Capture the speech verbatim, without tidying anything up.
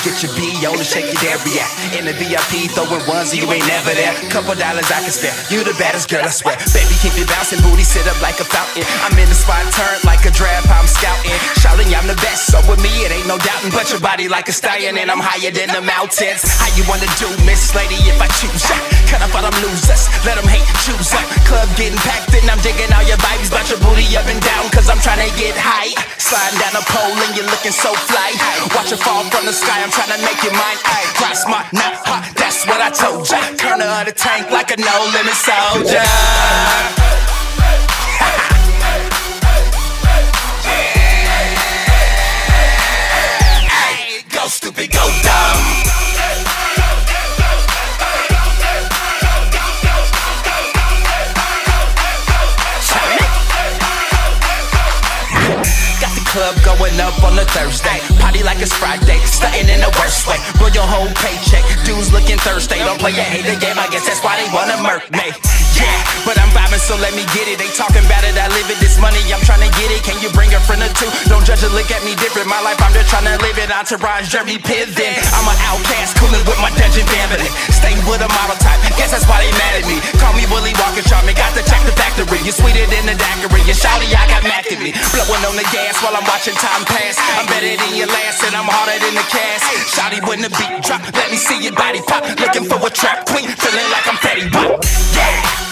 Get your B on and shake your dairy at. In the V I P, throwing ones and you ain't never there. Couple dollars I can spare. You the baddest girl, I swear. Baby, keep it bouncing, booty sit up like a fountain. I'm in the spot, turned like a draft, I'm scouting. Shouting, I'm the best, so with me it ain't no doubting. But your body like a stallion and I'm higher than the mountains. How you wanna do, Miss Lady, if I choose ya? Cut up all them losers, let them hate, choose up. Club getting packed and I'm digging all your vibes. Bout your booty up and down, cause I'm trying to get high. Sliding down a pole and you're looking so fly. Watch it fall from the sky, I'm trying to make it mine. Cross my not hot, that's what I told ya. Turn her of the tank like a no-limit soldier. Go stupid, go dumb. Club going up on a Thursday. Party like it's Friday, stunting in the worst way. Blow your whole paycheck, dudes looking thirsty. Don't play a hater game, I guess that's why they wanna murk me. Yeah, but I'm vibing, so let me get it. They talking about it, I live it. This money, I'm trying to get it. Can you bring a friend or two? Don't judge or look at me different. My life, I'm just trying to live it. Entourage, Jeremy Piven. I'm an outcast, cooling with my dungeon family. Stay with a model type, guess that's why they mad at me. Call me Willie Walker, Charmn, got to check the factory. You're sweeter than the daiquiri. You're shouty, I got Mac at me. Blowing on the gas while I'm watching time pass. I'm better than your last and I'm harder than the cast. Shawty when the beat drop, let me see your body pop. Looking for a trap queen, feeling like I'm Fetty Wap. Yeah.